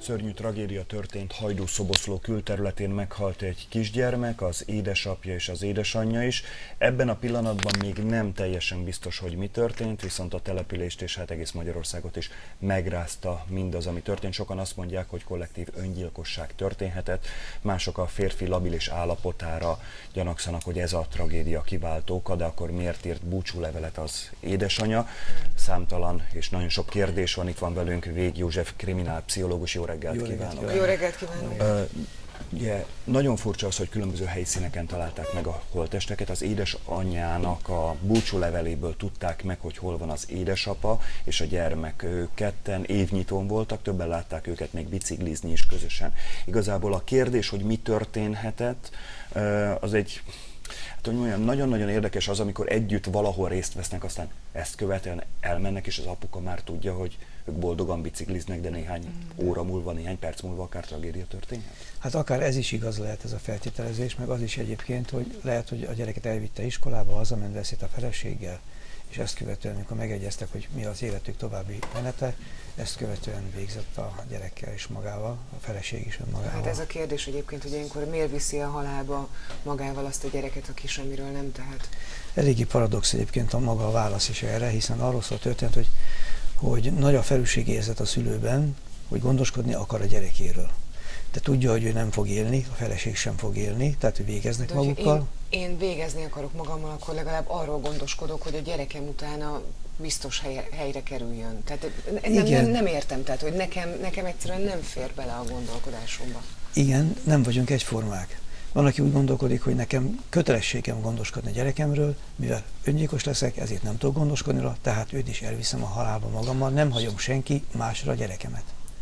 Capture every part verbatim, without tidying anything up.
Szörnyű tragédia történt Hajdú-Szoboszló külterületén, meghalt egy kisgyermek, az édesapja és az édesanyja is. Ebben a pillanatban még nem teljesen biztos, hogy mi történt, viszont a települést és hát egész Magyarországot is megrázta mindaz, ami történt. Sokan azt mondják, hogy kollektív öngyilkosság történhetett, mások a férfi labilis állapotára gyanakszanak, hogy ez a tragédia kiváltó oka, de akkor miért írt búcsúlevelet az édesanyja? Számtalan és nagyon sok kérdés van. Itt van velünk Vég József, kriminálpszichológus. Jó reggelt kívánok! Jó reggelt kívánok! Uh, yeah, nagyon furcsa az, hogy különböző helyszíneken találták meg a holttesteket. Az édesanyjának a búcsúleveléből tudták meg, hogy hol van az édesapa és a gyermek. Ők ketten évnyitón voltak, többen látták őket még biciklizni is közösen. Igazából a kérdés, hogy mi történhetett, uh, az egy... Hát, nagyon-nagyon érdekes az, amikor együtt valahol részt vesznek, aztán ezt követően elmennek, és az apuka már tudja, hogy ők boldogan bicikliznek, de néhány mm. óra múlva, néhány perc múlva akár tragédia történhet? Hát akár ez is igaz lehet, ez a feltételezés, meg az is egyébként, hogy lehet, hogy a gyereket elvitte iskolába, hazament, beszélt a feleséggel, és ezt követően, amikor megegyeztek, hogy mi az életük további menete, ezt követően végzett a gyerekkel és magával, a feleség is önmagával. Hát ez a kérdés egyébként, hogy ilyenkor miért viszi a halálba magával azt a gyereket, aki semmiről nem tehet? Eléggé paradox egyébként a maga a válasz is erre, hiszen arról szól történt, hogy, hogy nagy a felelősségérzet a szülőben, hogy gondoskodni akar a gyerekéről. De tudja, hogy ő nem fog élni, a feleség sem fog élni, tehát hogy végeznek de magukkal. Én, én végezni akarok magammal, akkor legalább arról gondoskodok, hogy a gyerekem utána biztos helyre, helyre kerüljön. Tehát nem, nem, nem értem, tehát hogy nekem, nekem egyszerűen nem fér bele a gondolkodásomba. Igen, nem vagyunk egyformák. Van, aki úgy gondolkodik, hogy nekem kötelességem gondoskodni a gyerekemről, mivel öngyilkos leszek, ezért nem tudok gondoskodni rá, tehát őt is elviszem a halálba magammal, nem hagyom senki másra a gyerekemet.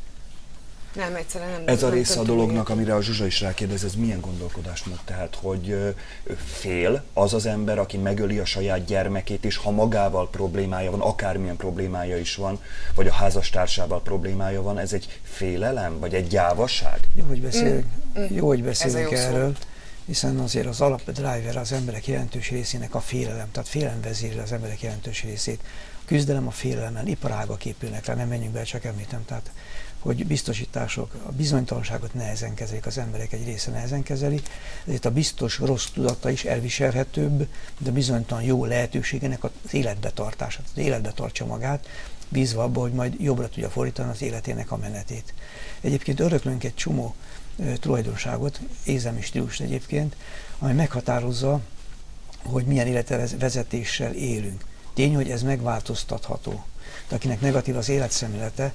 Nem, egyszerűen nem. Ez a nem része a dolognak, amire a Zsuzsa is rákérdez, ez milyen gondolkodásmód? Tehát, hogy fél az az ember, aki megöli a saját gyermekét, és ha magával problémája van, akármilyen problémája is van, vagy a házastársával problémája van, ez egy félelem, vagy egy gyávaság? Jó, hogy beszélünk, mm, mm. Jó, hogy beszélünk erről, hiszen azért az alapdriver az emberek jelentős részének a félelem, tehát félelem vezérli az emberek jelentős részét. A küzdelem a félelemmel, iparágak épülnek rá, nem menjünk be, csak említem, tehát hogy biztosítások, a bizonytalanságot nehezen kezelik, az emberek egy része nehezen kezeli, ezért a biztos rossz tudata is elviselhetőbb, de bizonytalan jó lehetőségenek az életbe tartását, az életbe tartsa magát, bízva abba, hogy majd jobbra tudja fordítani az életének a menetét. Egyébként öröklünk egy csomó e, tulajdonságot, érzelmi stílust egyébként, ami meghatározza, hogy milyen életvezetéssel élünk. Tény, hogy ez megváltoztatható. De akinek negatív az életszemlélete,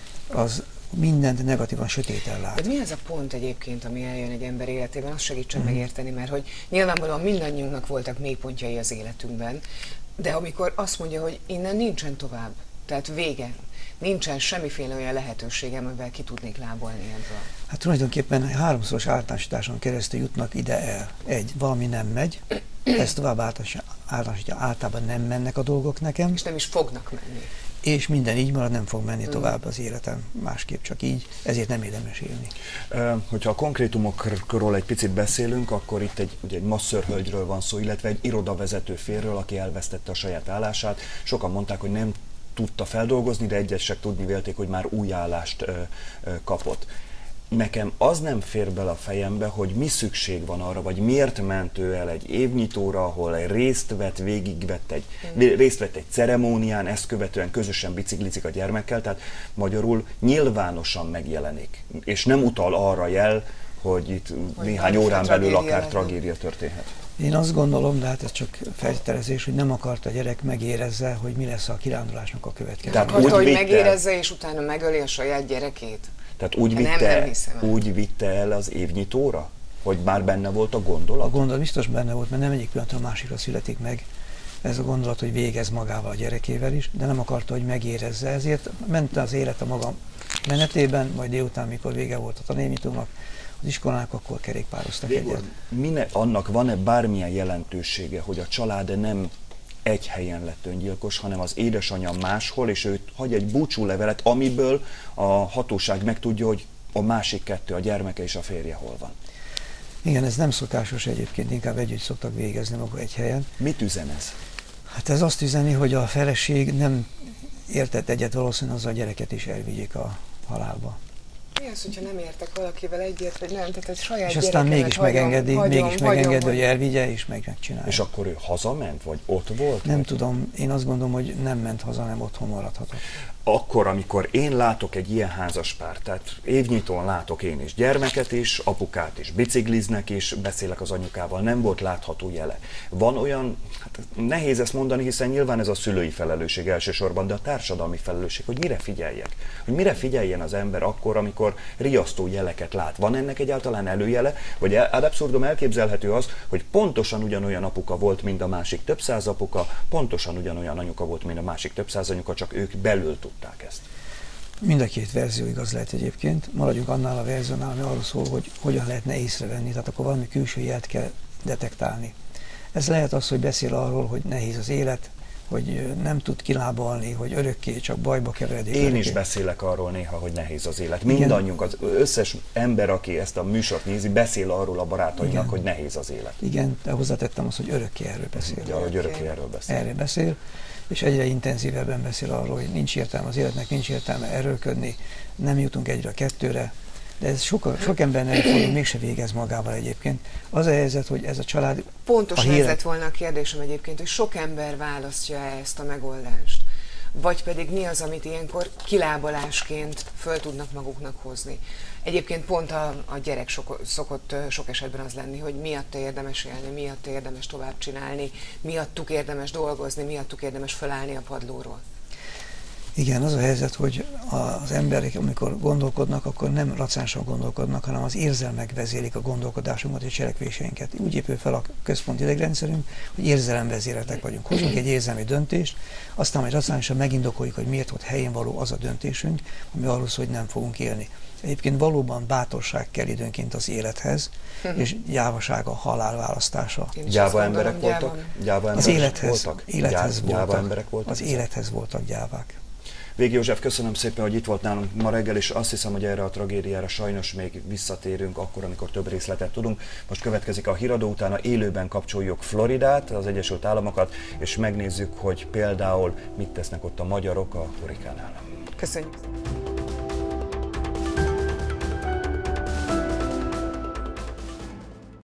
az mindent negatívan sötéten lát. De mi az a pont egyébként, ami eljön egy ember életében, azt segítsen uh-huh. megérteni, mert hogy nyilvánvalóan mindannyiunknak voltak mélypontjai az életünkben, de amikor azt mondja, hogy innen nincsen tovább, tehát vége, nincsen semmiféle olyan lehetőségem, amivel ki tudnék lábolni ebből. Hát tulajdonképpen háromszoros általánosításon keresztül jutnak ide el. Egy, valami nem megy, ez tovább általánosítja, általában nem mennek a dolgok nekem. És nem is fognak menni. És minden így marad, nem fog menni tovább az életem, másképp csak így, ezért nem érdemes élni. Hogyha a konkrétumokról egy picit beszélünk, akkor itt egy, ugye egy masszörhölgyről van szó, illetve egy irodavezető férről, aki elvesztette a saját állását. Sokan mondták, hogy nem tudta feldolgozni, de egyesek tudni vélték, hogy már új állást ö, ö, kapott. Nekem az nem fér bele a fejembe, hogy mi szükség van arra, vagy miért ment ő el egy évnyitóra, ahol részt vett, végigvett egy, részt vett egy ceremónián, ezt követően közösen biciklizik a gyermekkel, tehát magyarul nyilvánosan megjelenik, és nem utal arra jel, hogy itt hogy néhány órán belül akár tragédia történhet. Én azt gondolom, de hát ez csak feltételezés, hogy nem akarta a gyerek megérezze, hogy mi lesz a kirándulásnak a következő. Tehát akarta, hogy megérezze, és utána megöli a saját gyerekét? Tehát úgy vitte, nem, nem úgy vitte el az évnyitóra? Hogy már benne volt a gondolat? A gondolat biztos benne volt, mert nem egyik pillanatra a másikra születik meg ez a gondolat, hogy végez magával a gyerekével is, de nem akarta, hogy megérezze. Ezért ment az élet a maga menetében, majd délután, mikor vége volt a tanévnyitónak, az iskolának, akkor kerékpároztak egyet. Mine, annak van-e bármilyen jelentősége, hogy a család nem egy helyen lett öngyilkos, hanem az édesanyja máshol, és ő hagy egy búcsúlevelet, amiből a hatóság megtudja, hogy a másik kettő, a gyermeke és a férje hol van. Igen, ez nem szokásos egyébként, inkább együtt szoktak végezni maguk egy helyen. Mit üzen ez? Hát ez azt üzeni, hogy a feleség nem értett egyet valószínűleg, az a gyereket is elvigyék a halálba. Mi az, hogyha nem értek valakivel egyet, vagy nem? Tehát egy saját és aztán mégis hagyom, megengedi, hagyom, mégis hagyom, megengedi, hogy... hogy elvigye, és meg megcsinálja. És akkor ő hazament, vagy ott volt? Nem vagy? tudom, én azt gondolom, hogy nem ment haza, nem otthon maradhatott. Akkor, amikor én látok egy ilyen házaspárt, tehát évnyitón látok én is gyermeket is, apukát is, bicikliznek is, beszélek az anyukával, nem volt látható jele. Van olyan, hát nehéz ezt mondani, hiszen nyilván ez a szülői felelősség elsősorban, de a társadalmi felelősség, hogy mire figyeljek. Hogy mire figyeljen az ember akkor, amikor riasztó jeleket lát. Van ennek egyáltalán előjele? Vagy ad absurdum elképzelhető az, hogy pontosan ugyanolyan apuka volt, mint a másik több száz apuka, pontosan ugyanolyan anyuka volt, mint a másik több száz anyuka, csak ők belül tudták ezt. Mind a két verzió igaz lehet egyébként. Maradjunk annál a verziónál, ami arról szól, hogy hogyan lehetne észrevenni, tehát akkor valami külső jelet kell detektálni. Ez lehet az, hogy beszél arról, hogy nehéz az élet, hogy nem tud kilábalni, hogy örökké csak bajba keveredik. Én örökké. is beszélek arról néha, hogy nehéz az élet. Mindannyiunk, az összes ember, aki ezt a műsort nézi, beszél arról a barátainak, igen, hogy nehéz az élet. Igen, de hozzátettem azt, hogy örökké erről beszél. Ja, hogy örökké erről beszél. Erről beszél, és egyre intenzívebben beszél arról, hogy nincs értelme az életnek, nincs értelme erőlködni, nem jutunk egyre a kettőre, de ez sok, sok embernek fordul, mégse végez magával egyébként. Az a helyzet, hogy ez a család... Pontos a helyzet híre... volna a kérdésem egyébként, hogy sok ember választja ezt a megoldást. Vagy pedig mi az, amit ilyenkor kilábalásként föl tudnak maguknak hozni. Egyébként pont a, a gyerek sok, szokott sok esetben az lenni, hogy miatta érdemes élni, miatta érdemes tovább csinálni, miattuk érdemes dolgozni, miattuk érdemes felállni a padlóról. Igen, az a helyzet, hogy az emberek, amikor gondolkodnak, akkor nem racionálisan gondolkodnak, hanem az érzelmek vezélik a gondolkodásunkat és cselekvéseinket. Úgy épül fel a központi idegrendszerünk, hogy érzelemvezéretek vagyunk. Hozunk egy érzelmi döntést, aztán majd racionálisan megindokoljuk, hogy miért volt helyén való az a döntésünk, ami arról szól, hogy nem fogunk élni. Egyébként valóban bátorság kell időnként az élethez, és gyávaság a halál választása. Gyáva emberek voltak? Gyáva az emberek élethez, voltak? élethez Gyáva voltak. emberek voltak? Az élethez voltak gyávák. Végi József, köszönöm szépen, hogy itt volt nálunk ma reggel, és azt hiszem, hogy erre a tragédiára sajnos még visszatérünk akkor, amikor több részletet tudunk. Most következik a híradó, utána élőben kapcsoljuk Floridát, az Egyesült Államokat, és megnézzük, hogy például mit tesznek ott a magyarok a hurrikánál. Köszönjük.